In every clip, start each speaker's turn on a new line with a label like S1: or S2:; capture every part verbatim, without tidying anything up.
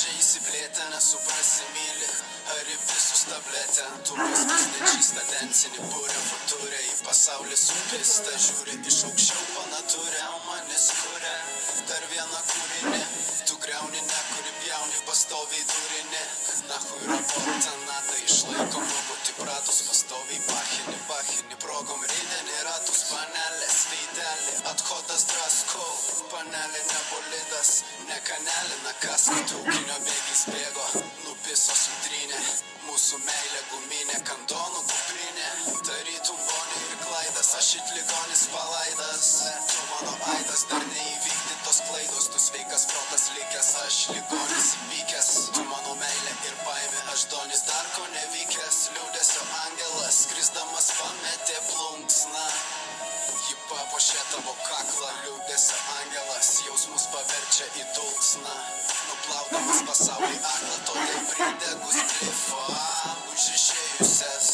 S1: mažai įsiplėtę, nesuprasi myli, ar į visus tabletę. Tu viskas nečista, tensinį purę, futurę, į pasaulį supista, žiūri iš aukščiau panatūrę, o manis kuria dar vieną kūrinį. Tu griauni, nekuri pjauni, pastoviai durini. Nahui raportą, nata išlaiko mobutį pratus, pastoviai pachini, pachini, progom reidenį, ratus, panelės, veidelį, atkodas drasko, panelė nebolidas, nekanelina kasko, traukinio bėgiais bėgo, nupiso sudrynė, mūsų meilė guminė, kandonų kuprinė, tarytum Bonė ir Klaidas, aš it ligonis palaidas, tu mano aidas, dar neįvykdytos klaidos, tu sveikas protas likęs, aš ligonis įpykęs, tu mano meilė ir baimė, aš donis dar ko nevykęs, liūdesio angelas, skrisdamas pametė plunksną, ji papuošė tavo kaklą, liūdesio angelas, jausmus paverčia į dulksną, nuplaudamas pasaulį aklą, todėl pridegus blifo, užrišėjusias,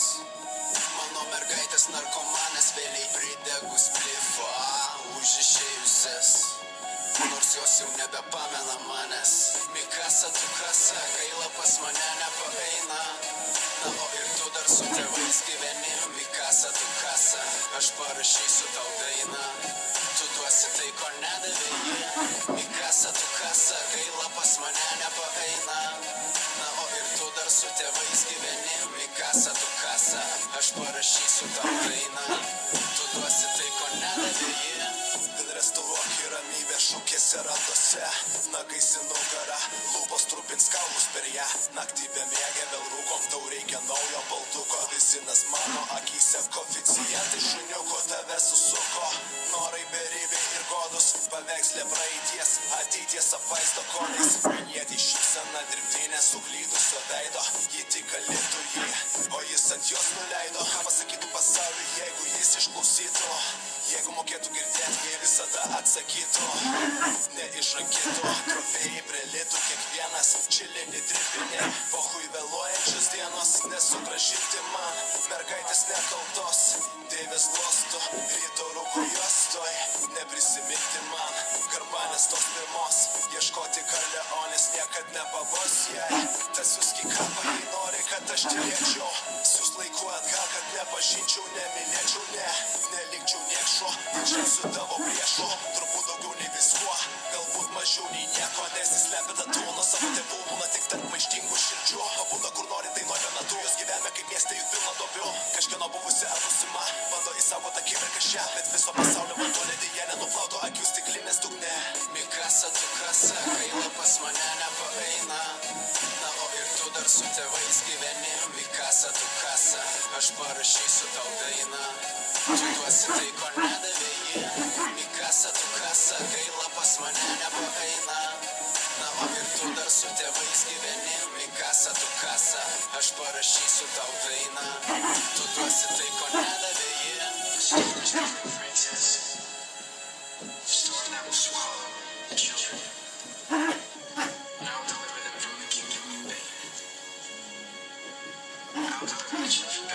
S1: mano mergaitės narkomanės vėliai pridegus blifo, užrišėjusias, nors jos jau nebepamena manęs. Mikasa, tu kasa, gaila pas mane nepaeina, na o ir tu dar su tėvais gyveni. Mikasa, tu kasa, aš parašysiu tau dainą, tu duosi tai, ko nedavė jie. Mikasa, tu kasa, gaila pas mane nepaeina, na o ir tu dar su tėvais gyveni. Mikasa, tu kasa, aš parašysiu tau dainą, tu duosi tai, ko nedavė jie. Restauruok į ramybę šukėse ratuose, nagais į nugarą, lūpos trupins kaulus per ją, naktį bemiegę vėl rūkom, tau reikia naujo baltuko, vizinas mano akyse koficijantai šuniuko tave susuko, norai beribiai ir godus, paveikslė praeities, ateities apvaizdo kodais, minėti šypsena dirbtinė suklydusio veido, ji tik galėtų jį, o jis ant jos nuleido, ką pasakytų pasauliui, jeigu jis išklausytų, jeigu mokėtų girdėti, jie visada atsakytų, neišrankytų, trofėjai prie litų kiekvienas, čilinį dripinė, pohui vėluojančios dienos, nesugražinti man, mergaitės nekaltos, dėvės lostų, ryto rūko juostoj, neprisiminti man, garbanės tos pirmos, ieškoti karleonės niekad nepavos jai, tas suski kapą, jei nori, kad aš tylėčiau, siūs laiku atgal, kad nepažinčiau, neminėčiau, ne, nelikčiau niekšo, didžiausiu tavo priešu, turbūt daugiau nei viskuo, galbūt mažiau nei nieko, nes jis slepia tą nuo savo tėvų, būna tik tarp maištingų širdžių, o būna kur nori, tai nori metu, jos gyvenime kaip mieste juk pilna duobių, kažkieno buvusi ar būsima, bando įsaugoti akimirką šią, bet viso pasaulio vanduo ledyje nenuplauto akių stiklinės dugne. Mikasa, tu kasa, gaila pas mane nepaeina, na o ir tu dar su tėvais gyveni. Mikasa, tu kasa, aš parašysiu tau dainą, tu duosi tai, ko nedavė jie. Mikasa, tu kasa, gaila pas mane nepaeina, na o ir tu dar su tėvais gyveni. Mikasa, tu kasa, aš parašysiu tau dainą, tu duosi tai, ko nedavė jie. Storm that will swallow the children. Now deliver them from the kingdom, baby. I'll deliver the children.